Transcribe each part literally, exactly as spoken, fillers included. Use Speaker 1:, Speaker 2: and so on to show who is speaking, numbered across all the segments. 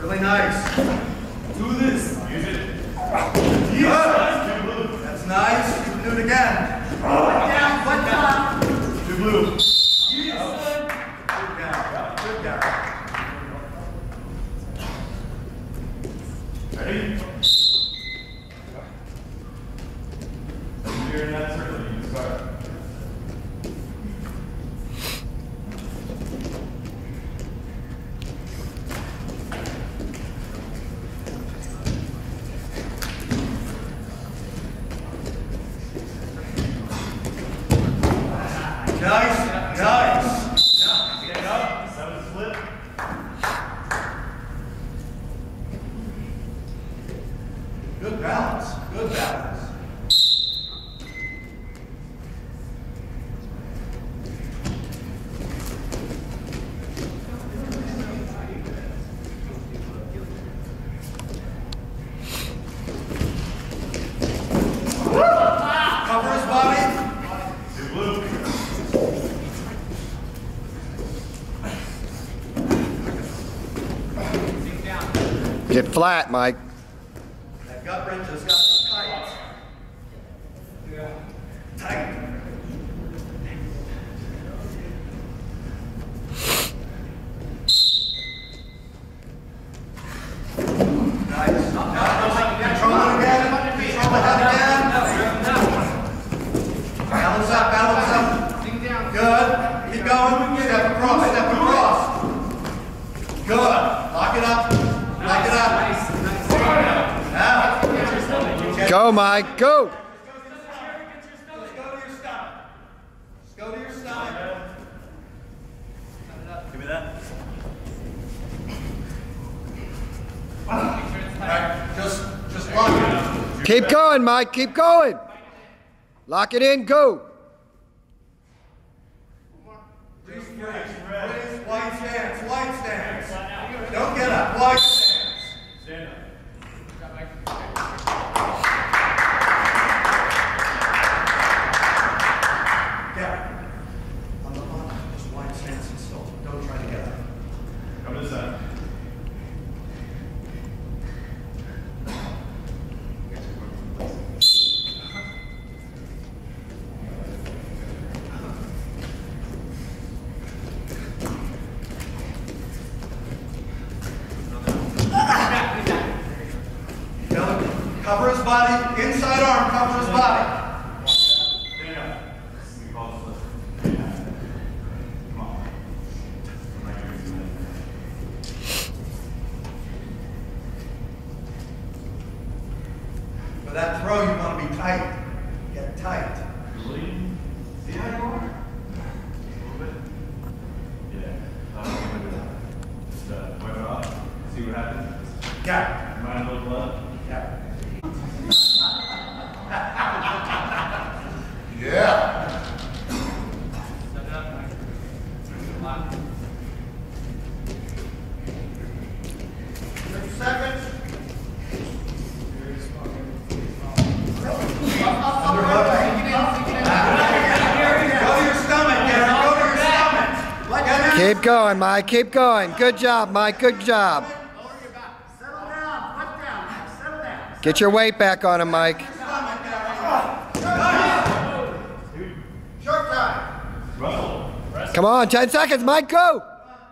Speaker 1: Really nice.
Speaker 2: Do this. Use it.
Speaker 1: Good. That's nice. You can do it again. One down, one down.
Speaker 2: Two blue.
Speaker 1: Good guy. Good guy.
Speaker 2: Ready? When you're in that circle, you can start.
Speaker 1: Nice, nice.
Speaker 2: Get up. Seven split.
Speaker 1: Good balance. Good balance. Cover his body.
Speaker 2: Two blue.
Speaker 3: Get flat, Mike.
Speaker 1: That gut wrench has got to be tight. Tight. Nice. Control it again. Control the head again. Balance up, balance up. Good. Keep going. Step across, step across. Good. Lock it up. Lock it up. Now.
Speaker 3: Go, Mike, go.
Speaker 1: Just go to your stomach. Just go to your stomach.
Speaker 2: Give me that.
Speaker 1: Alright, just, just lock it.
Speaker 3: Keep going, Mike, keep going. Lock it in, go.
Speaker 1: Freeze, freeze, freeze, wide stance, wide stance. Don't get up, wide stance.
Speaker 2: Stand up.
Speaker 1: Yeah. On the line, just wide stance and still. Don't try to get up.
Speaker 2: Come to the side.
Speaker 1: Cover his body, inside arm, cover his body.
Speaker 2: Stand up. We call this lift. Come on. I'm not gonna do that.
Speaker 1: For that throw, you want to be tight. Get tight.
Speaker 2: Lean. See how you are? A little bit. Yeah. Uh, Just uh, wipe it off. See what happens.
Speaker 1: Yeah.
Speaker 2: Mind a little blood.
Speaker 1: Yeah. Yeah. thirty seconds. Under hook. Go to your stomach, Gary. Go to your stomach. Like that.
Speaker 3: Keep going, Mike, keep going. Good job, Mike, good job.
Speaker 1: Settle down. Put down. Settle down.
Speaker 3: Get your weight back on him, Mike.
Speaker 1: Stomach, Gary. Short time.
Speaker 2: Russell.
Speaker 3: Come on, ten seconds, Mike, go.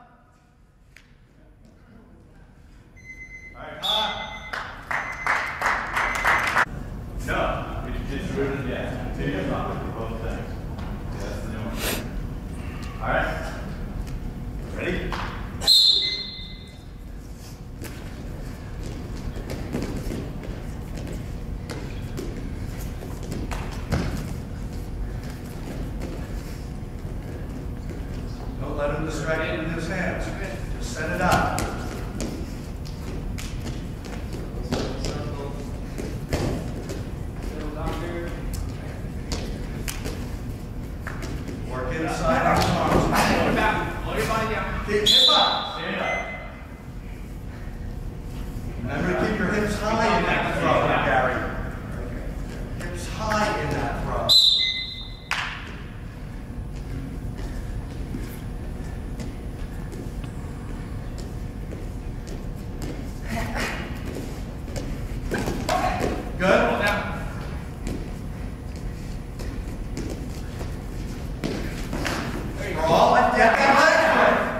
Speaker 2: No, it's just rooted, yeah. Continue to talk for both things. Yeah, that's the new one. All right. Ready?
Speaker 1: Don't let him distract you.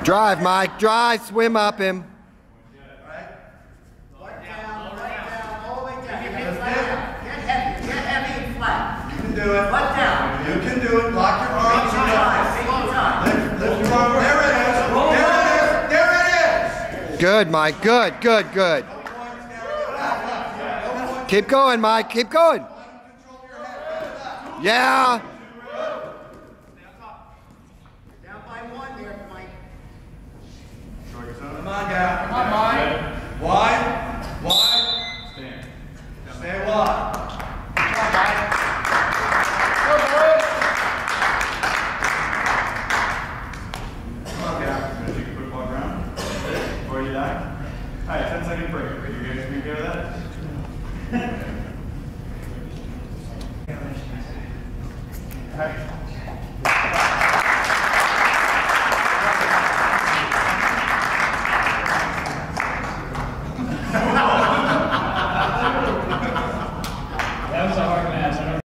Speaker 3: Drive, Mike. Drive. Swim up him.
Speaker 1: You can do it. Let down. You can do it. Lock your arms. Take your time. Take your time. Lift, lift your arm. There it is. There it is. There it is.
Speaker 3: Good, Mike. Good, good, good. Keep going, Mike. Keep going. Yeah.